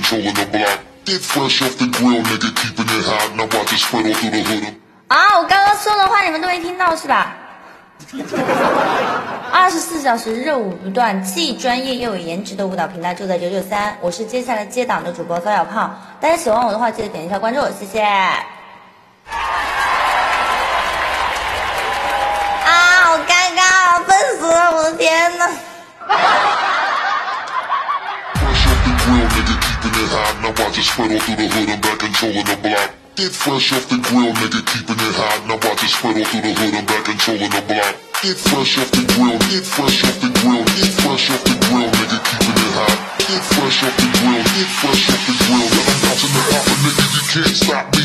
controlling the block. Get fresh off the grill, nigga, keeping it hot. Now watch it spread all through the hood. 啊，我刚刚说的话你们都没听到是吧？24小时热舞不断，既专业又有颜值的舞蹈平台就在993。我是接下来接档的主播高小胖，大家喜欢我的话记得点一下关注，谢谢。啊，好尴尬，笨死了，我的天呐！ Now watch it spread all through the hood. I'm back controlling the block. Get fresh off the grill, nigga, keeping it hot. Now watch it spread all through the hood. I'm back controlling the block. Get fresh off the grill, get fresh off the grill, get fresh off the grill, nigga, keeping it hot. Get fresh off the grill, get fresh off the grill. Yeah, I'm bouncing the hopper, nigga, you can't stop me.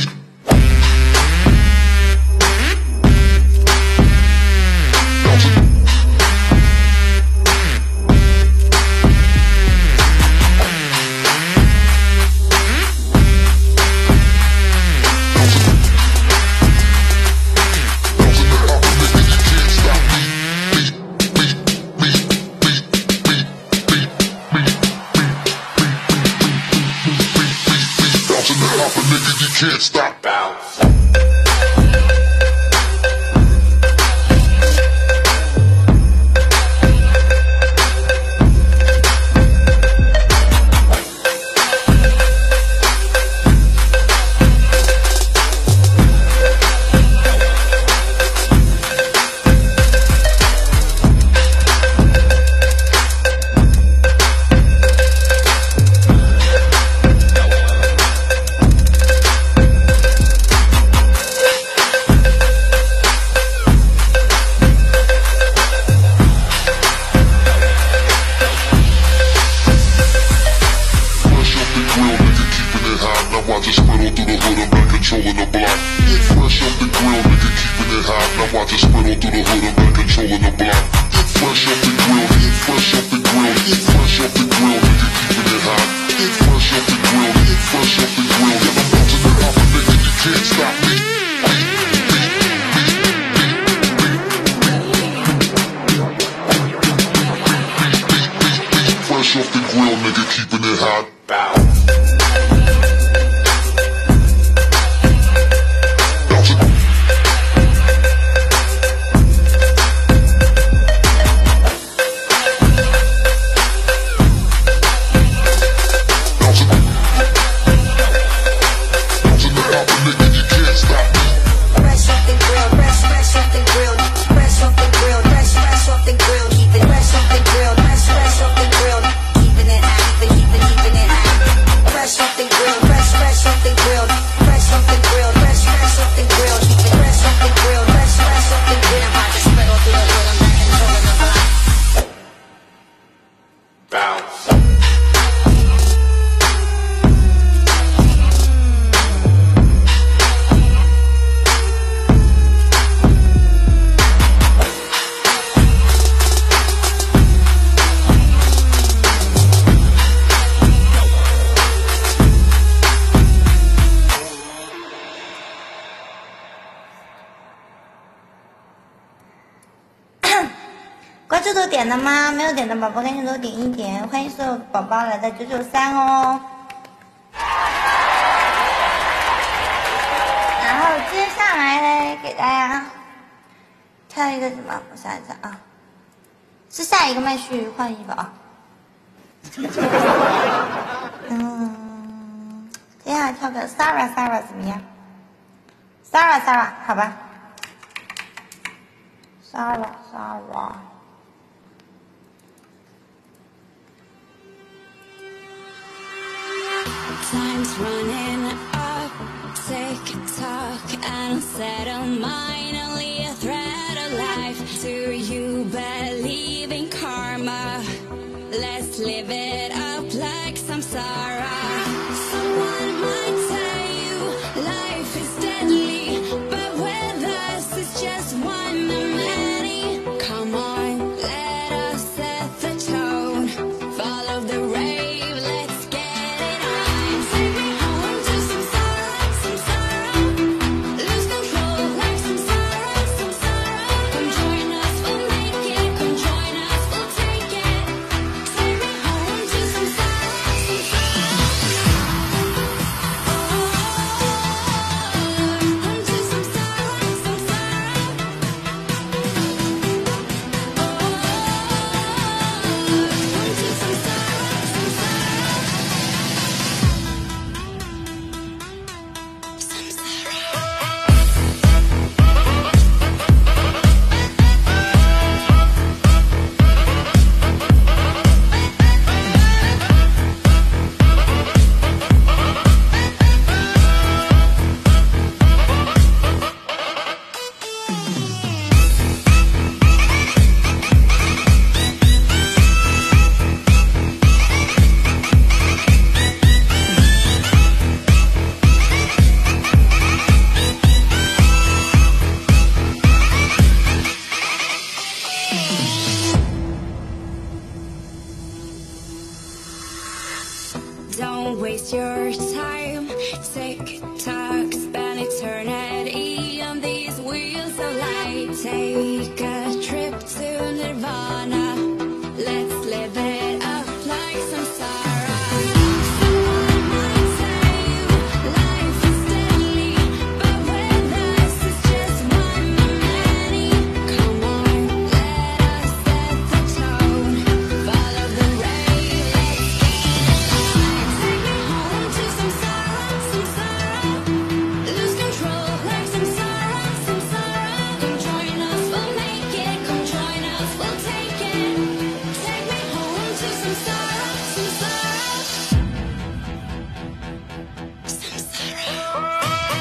Can't stop. Bounce. Watch it spread all through the hood, I'm back controlling the block. Get fresh off the grill, nigga, keeping it hot. Now watch it spread all through the hood, I'm back controlling the block. Get fresh off the grill, get fresh off the grill, get fresh off the grill, nigga, keeping it hot. Get fresh off the grill, get fresh off the grill. Yeah, I'm bouncing the hopper, nigga, you can't stop me. Fresh off the grill, nigga, keeping it hot. Bow. 关注都点了吗？没有点的宝宝赶紧都点一点，欢迎所有宝宝来到993哦。然后接下来呢，给大家跳一个什么？我想一下啊，是下一个麦序换衣服啊。接下来跳个 Sarah 怎么样 ？Sarah 好吧。Sarah。 Time's running up, tick-tock, I don't settle mine, only a thread of life. Do you believe in karma? Let's live it up like samsara. Someone might tell you life is deadly, but with us it's just one of many. Come on, let us set the tone, follow the rave, let's get it on. Take me home to samsara, lose control like samsara. Come join us, we'll make it, come join us, we'll take it. Take me home waste your time. Tick-tock, spend eternity on these wheels of light. Take a trip to Nirvana. Let's live it up like samsara. Someone might say life is deadly, but with us it's just one of many. Come on, let us set the tone. Follow the rain, let's take me home to samsara, samsara. Lose control like samsara, samsara. Come join us, we'll make it. Come join us, we'll take it. Take me home to samsara, samsara. Samsara.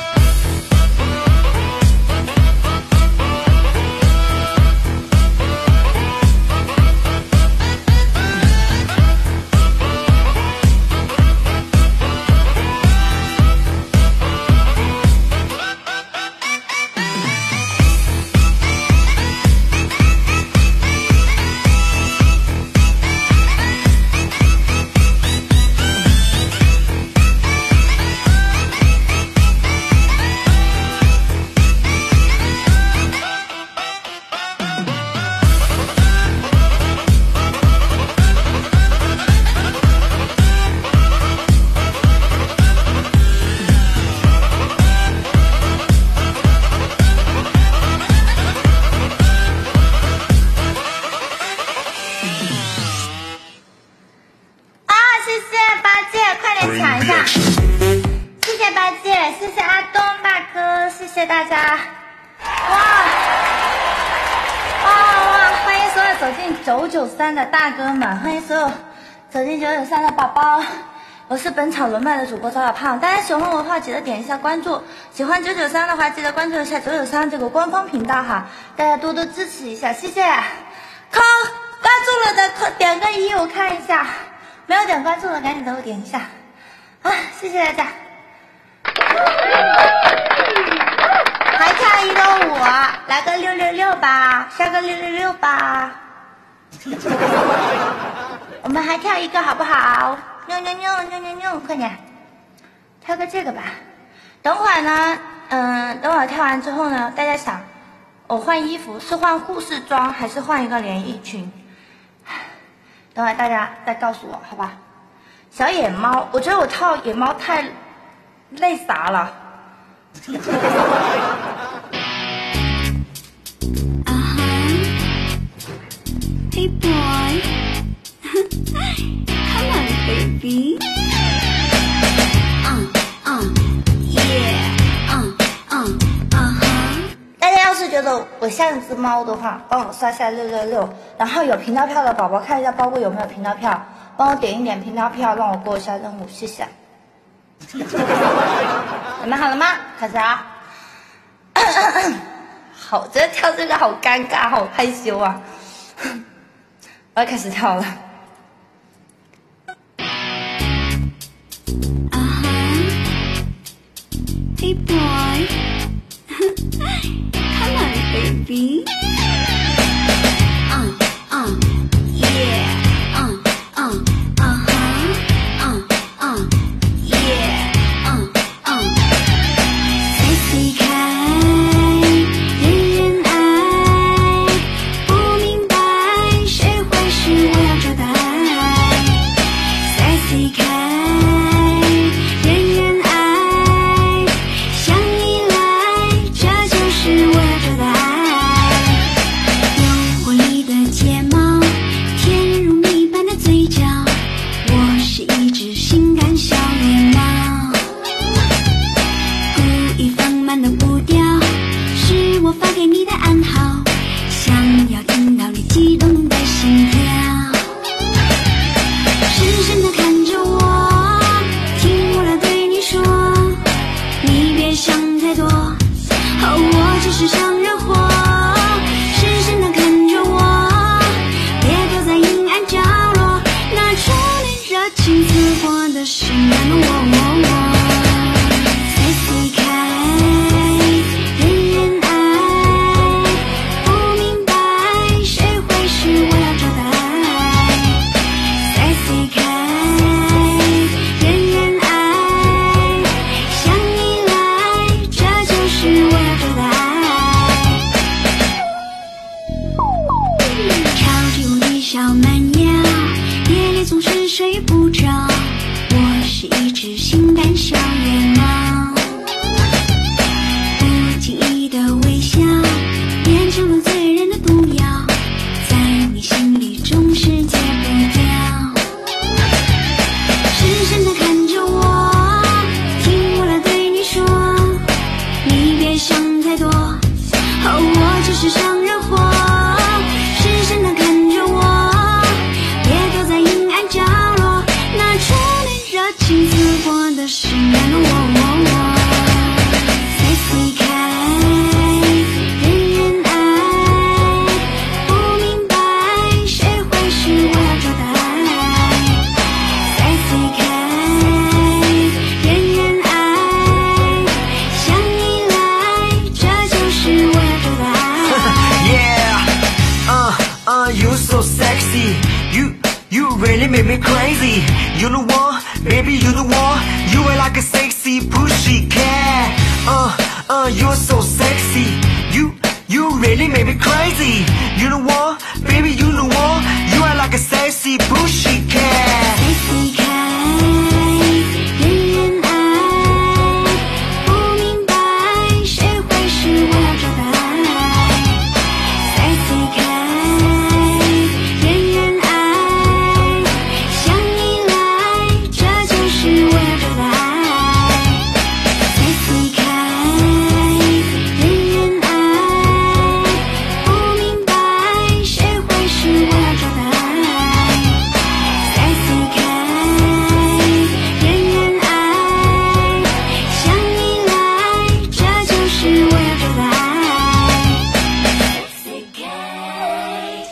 谢谢八戒，快点抢一下！谢谢八戒，谢谢阿东大哥，谢谢大家！哇！欢迎所有走进993的大哥们，欢迎所有走进993的宝宝。我是本场轮麦的主播小胖，大家喜欢我的话记得点一下关注，喜欢993的话记得关注一下993这个官方频道哈，大家多多支持一下，谢谢。关注了的点个1，我看一下。没有点关注的赶紧给我点一下啊！谢谢大家。还差一个5，来个666吧，下个666吧。我们还跳一个好不好？扭，快点，跳个这个吧。等会儿呢，等会儿跳完之后呢，大家想，我换衣服是换护士装还是换一个连衣裙？等会大家再告诉我，好吧？小野猫，我觉得我套野猫太累傻了。 Hey boy, come on baby. Yeah. 大家要是觉得我像一只猫的话，帮我刷下666，然后有频道票的宝宝看一下包括有没有频道票，帮我点一点频道票，让我过一下任务，谢谢。准备好了吗？开始啊！好，这跳这个好尴尬，好害羞啊！我要开始跳了。 Hey boy, come on baby. Yeah. Sexy 开，人人爱，不明白谁会是我要找的爱。Sexy 开，人人爱，想依赖，这就是我要找的爱。有活力的睫毛，甜如蜜般的嘴角，我是一只性感小野猫。故意放慢的步调，是我发给你的暗号，想要听到你激动的心跳。深深地看着我，听我来对你说，你别想太多，我只是想惹祸。深深地看着我，别躲在阴暗角落，那初恋热情似火的是那么我。Sexy 开，人人爱， 是性感小野猫，不经意的微笑变成了醉人的毒药，在你心里总是戒不掉。深深地看着我，听我来对你说，你别想太多，我只是商人货。深深地看着我，别躲在阴暗角落，那初恋热情似火的是那个我。Sexy 可爱，人人爱，不明白谁会是我要找的爱。Sexy 可爱，人人爱，想你来，这就是我要找的爱。 You so sexy, you really make me crazy. You the one, baby, you the one. You are like a sexy pushy cat. You're so sexy. You really make me crazy. You the one, baby, you the one. You are like a sexy pushy cat. Sexy 可爱，人人爱，不明白谁会是我要找的爱。Sexy 可爱，人人爱，想你来，这就是我要找的爱。Sexy 可爱，人人爱，不明白谁会是我要找的爱。Sexy 可爱，人人爱，想你来，这就是我要找的爱。Sexy 可爱。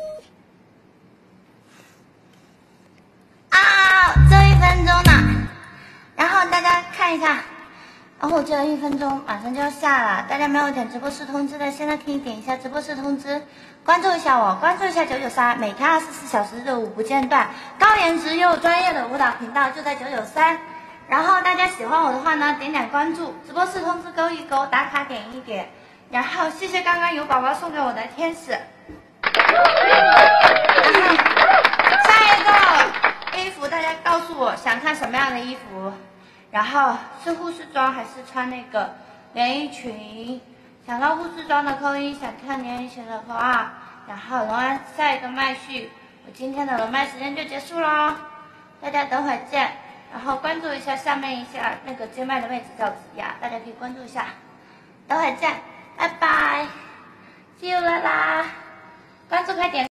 最后1分钟呢，然后大家看一下，然后我这1分钟马上就要下了，大家没有点直播室通知的，现在可以点一下直播室通知，关注一下我，关注一下993，每天24小时热舞不间断，高颜值又专业的舞蹈频道就在993。然后大家喜欢我的话呢，点点关注，直播室通知勾一勾，打卡点一点，然后谢谢刚刚有宝宝送给我的天使。然后下一个衣服，大家告诉我想看什么样的衣服，然后是护士装还是穿那个连衣裙？想到护士装的扣1，想看连衣裙的扣2。然后龙安下一个麦序，我今天的龙麦时间就结束喽，大家等会儿见。然后关注一下下面一下那个接麦的妹子叫子雅，大家可以关注一下。等会儿见，拜拜，see you 啦啦，关注快点。